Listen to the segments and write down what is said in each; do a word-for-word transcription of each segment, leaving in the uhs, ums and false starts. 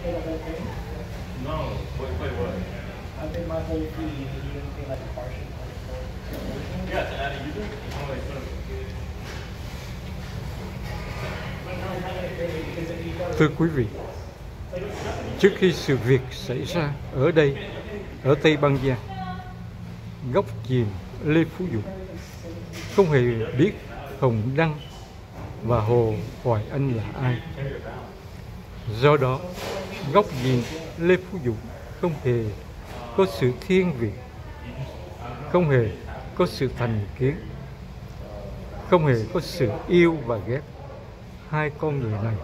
No, wait, wait, what? I paid my whole fee, and you didn't pay like a partial for Yeah, to add a user, it's only like Thưa quý vị, trước khi sự việc xảy ra ở đây, ở Tây Ban Nha, góc chìm Lê Phú Dụ không hề biết Hồng Đăng và Hồ Hoài Anh là ai. Do đó, góc nhìn Lê Phú Dụ không hề có sự thiên vị, không hề có sự thành kiến, không hề có sự yêu và ghét hai con người này.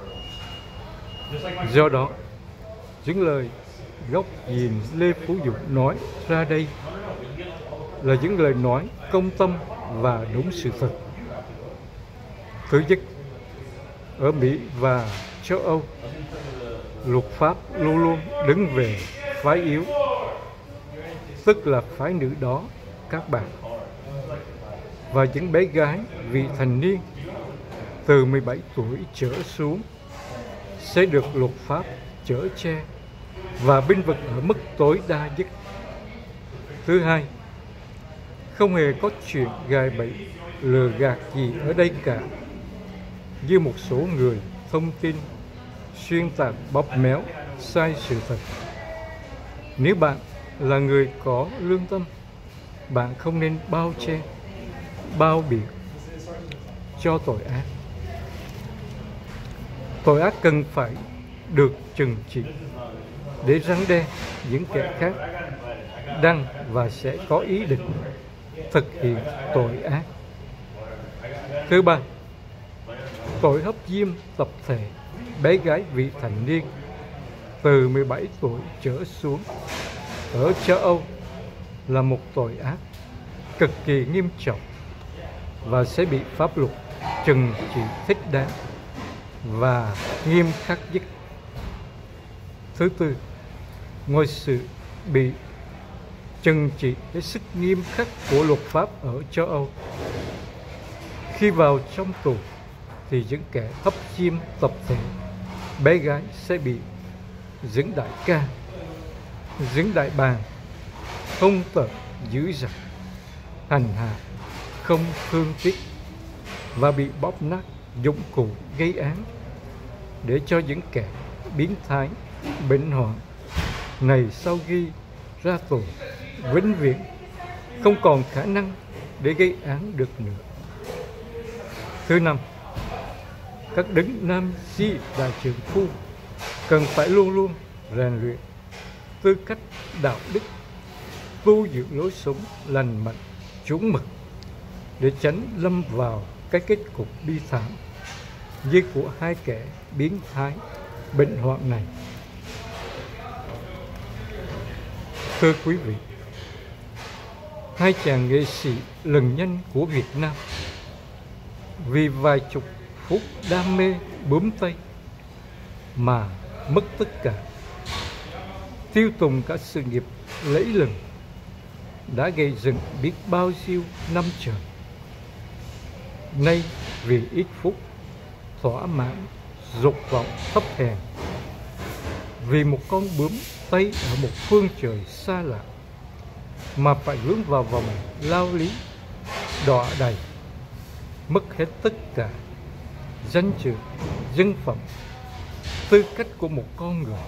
Do đó, những lời góc nhìn Lê Phú Dụ nói ra đây là những lời nói công tâm và đúng sự thật. Thứ nhất, ở Mỹ và châu Âu, luật pháp luôn luôn đứng về phái yếu, tức là phái nữ đó các bạn. Và những bé gái vị thành niên từ mười bảy tuổi trở xuống sẽ được luật pháp chở che và binh vực ở mức tối đa nhất. Thứ hai, không hề có chuyện gài bẫy lừa gạt gì ở đây cả, như một số người thông tin xuyên tạc bóp méo sai sự thật. Nếu bạn là người có lương tâm, bạn không nên bao che, bao biện cho tội ác. Tội ác cần phải được trừng trị để răn đe những kẻ khác đang và sẽ có ý định thực hiện tội ác. Thứ ba, tội hấp diêm tập thể bé gái vị thành niên từ mười bảy tuổi trở xuống ở châu Âu là một tội ác cực kỳ nghiêm trọng và sẽ bị pháp luật trừng trị thích đáng và nghiêm khắc nhất. Thứ tư, ngoài sự bị trừng trị hết sức nghiêm khắc của luật pháp ở châu Âu, khi vào trong tù thì những kẻ hấp diêm tập thể bé gái sẽ bị những đại ca, những đại bàng không tợn dữ dằn, hành hạ không thương tiếc và bị bóp nát dụng cụ gây án, để cho những kẻ biến thái bệnh hoạn này sau khi ra tù vĩnh viễn không còn khả năng để gây án được nữa. Thứ năm, các đấng nam di đại trượng phu cần phải luôn luôn rèn luyện tư cách đạo đức, tu dưỡng lối sống lành mạnh chuẩn mực để tránh lâm vào cái kết cục bi thảm như của hai kẻ biến thái bệnh hoạn này. Thưa quý vị, hai chàng nghệ sĩ lừng danh của Việt Nam vì vài chục phút đam mê bướm tây mà mất tất cả, tiêu tùng cả sự nghiệp lẫy lừng đã gây dựng biết bao nhiêu năm trời. Nay vì ít phút thỏa mãn dục vọng thấp hèn, vì một con bướm tây ở một phương trời xa lạ mà phải vướng vào vòng lao lý đọa đầy, mất hết tất cả danh dự, dân phẩm, tư cách của một con người.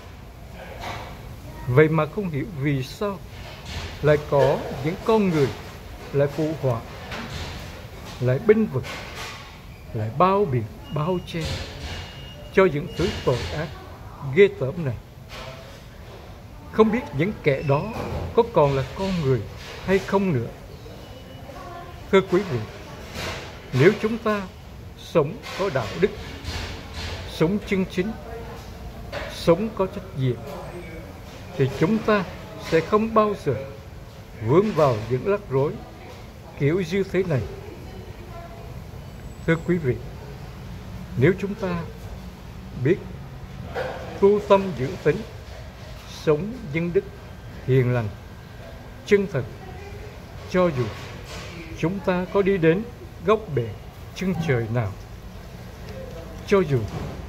Vậy mà không hiểu vì sao lại có những con người lại phụ họa, lại bênh vực, lại bao biện bao che cho những thứ tội ác ghê tởm này. Không biết những kẻ đó có còn là con người hay không nữa. Thưa quý vị, nếu chúng ta sống có đạo đức, sống chân chính, sống có trách nhiệm, thì chúng ta sẽ không bao giờ vướng vào những rắc rối kiểu như thế này. Thưa quý vị, nếu chúng ta biết tu tâm dưỡng tính, sống nhân đức, hiền lành, chân thật, cho dù chúng ta có đi đến góc bể chân trời nào, cho dù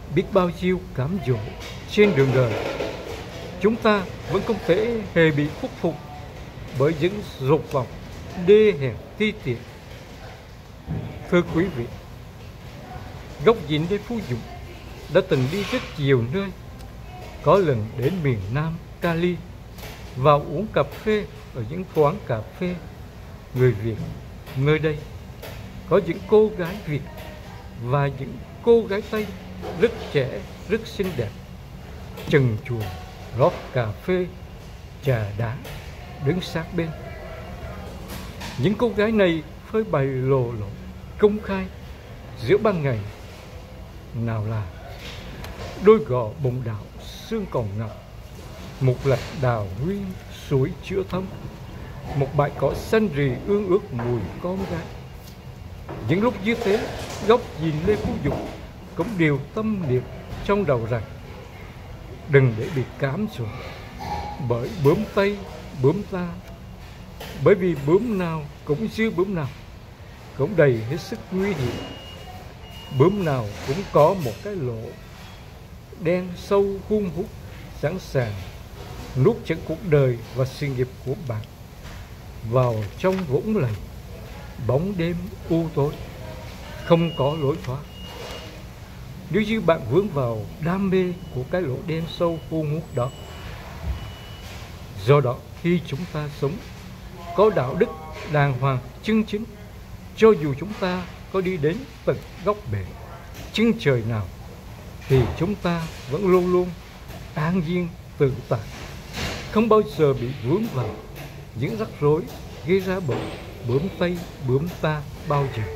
biết bao nhiêu cám dỗ trên đường đời, chúng ta vẫn không thể hề bị khuất phục bởi những dục vọng đê hèn ti tiện. Thưa quý vị, góc nhìn Lê Phú Dũng đã từng đi rất nhiều nơi, có lần đến miền Nam Cali vào uống cà phê ở những quán cà phê người Việt nơi đây. Có những cô gái Việt và những cô gái Tây rất trẻ, rất xinh đẹp, trần truồng rót cà phê, trà đá, đứng sát bên. Những cô gái này phơi bày lồ lộ công khai giữa ban ngày, nào là đôi gò bồng đảo xương còn ngọc, một lạch đào nguyên suối chữa thấm, một bãi cỏ xanh rì ương ướt mùi con gái. Những lúc như thế, góc nhìn Lê Phú Dũng cũng đều tâm niệm trong đầu rằng đừng để bị cám dỗ bởi bướm Tây, bướm ta, bởi vì bướm nào cũng như bướm nào, cũng đầy hết sức nguy hiểm. Bướm nào cũng có một cái lỗ đen sâu hun hút, sẵn sàng nuốt chửng cuộc đời và sự nghiệp của bạn vào trong vũng lầy bóng đêm u tối, không có lối thoát. Nếu như bạn vướng vào đam mê của cái lỗ đen sâu hun hút đó. Do đó, khi chúng ta sống có đạo đức đàng hoàng chân chính, cho dù chúng ta có đi đến tận góc bể chân trời nào, thì chúng ta vẫn luôn luôn an nhiên tự tại, không bao giờ bị vướng vào những rắc rối gây ra bởi bướm Tây, bướm ta bao giờ.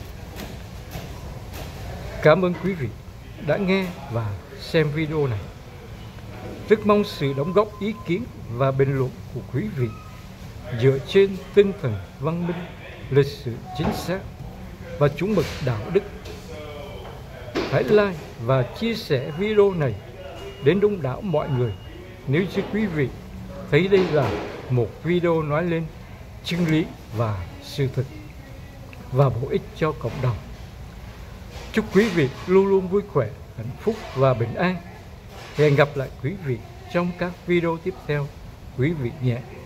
Cảm ơn quý vị đã nghe và xem video này. Rất mong sự đóng góp ý kiến và bình luận của quý vị dựa trên tinh thần văn minh, lịch sử chính xác và chuẩn mực đạo đức. Hãy like và chia sẻ video này đến đông đảo mọi người nếu như quý vị thấy đây là một video nói lên chân lý và sự thật và bổ ích cho cộng đồng. Chúc quý vị luôn luôn vui khỏe, hạnh phúc và bình an. Hẹn gặp lại quý vị trong các video tiếp theo, quý vị nhé.